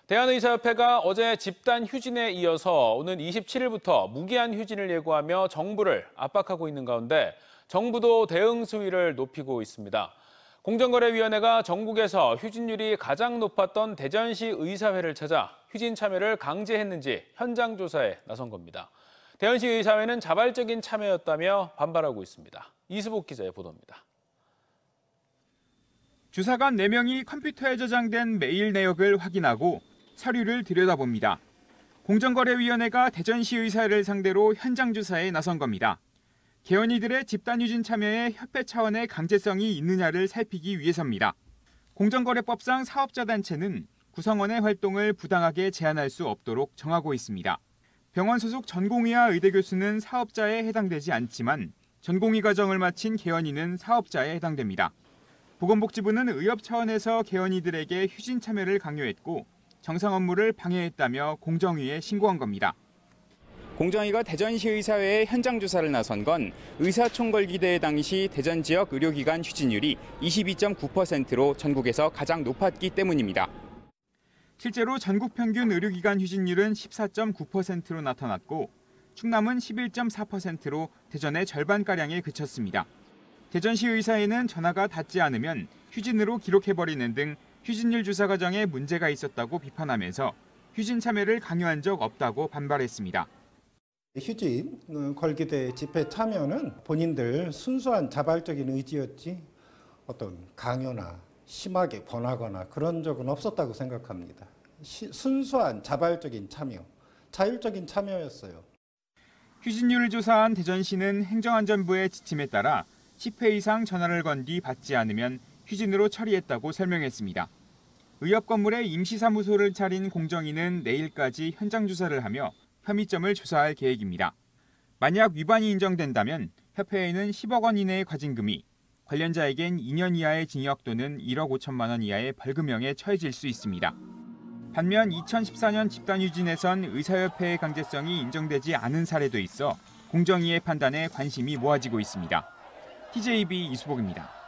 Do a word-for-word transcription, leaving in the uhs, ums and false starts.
대한의사협회가 어제 집단 휴진에 이어서 오는 이십칠일부터 무기한 휴진을 예고하며 정부를 압박하고 있는 가운데 정부도 대응 수위를 높이고 있습니다. 공정거래위원회가 전국에서 휴진율이 가장 높았던 대전시 의사회를 찾아 휴진 참여를 강제했는지 현장 조사에 나선 겁니다. 대전시 의사회는 자발적인 참여였다며 반발하고 있습니다. 이수복 기자의 보도입니다. 주사관 네 명이 컴퓨터에 저장된 메일 내역을 확인하고 서류를 들여다봅니다. 공정거래위원회가 대전시 의사회를 상대로 현장 조사에 나선 겁니다. 개원이들의 집단휴진 참여에 협회 차원의 강제성이 있느냐를 살피기 위해서입니다. 공정거래법상 사업자단체는 구성원의 활동을 부당하게 제한할 수 없도록 정하고 있습니다. 병원 소속 전공의와 의대 교수는 사업자에 해당되지 않지만 전공의 과정을 마친 개원이는 사업자에 해당됩니다. 보건복지부는 의협 차원에서 개원이들에게 휴진 참여를 강요했고 정상 업무를 방해했다며 공정위에 신고한 겁니다. 공정위가 대전시 의사회에 현장 조사를 나선 건 의사총궐기대회 당시 대전 지역 의료기관 휴진율이 이십이 점 구 퍼센트로 전국에서 가장 높았기 때문입니다. 실제로 전국 평균 의료기관 휴진율은 십사 점 구 퍼센트로 나타났고 충남은 십일 점 사 퍼센트로 대전의 절반가량에 그쳤습니다. 대전시 의사회는 전화가 닿지 않으면 휴진으로 기록해버리는 등 휴진율 조사 과정에 문제가 있었다고 비판하면서 휴진 참여를 강요한 적 없다고 반발했습니다. 휴진, 걸기대 집회 참여는 본인들 순수한 자발적인 의지였지 어떤 강요나 심하게 권하거나 그런 적은 없었다고 생각합니다. 시, 순수한 자발적인 참여, 자율적인 참여였어요. 휴진율을 조사한 대전시는 행정안전부의 지침에 따라 십 회 이상 전화를 건 뒤 받지 않으면 휴진으로 처리했다고 설명했습니다. 의협 건물에 임시사무소를 차린 공정위는 내일까지 현장 조사를 하며 혐의점을 조사할 계획입니다. 만약 위반이 인정된다면 협회에는 십억 원 이내의 과징금이, 관련자에겐 이 년 이하의 징역 또는 일억 오천만 원 이하의 벌금형에 처해질 수 있습니다. 반면 이천십사 년 집단휴진에선 의사협회의 강제성이 인정되지 않은 사례도 있어 공정위의 판단에 관심이 모아지고 있습니다. 티제이비 이수복입니다.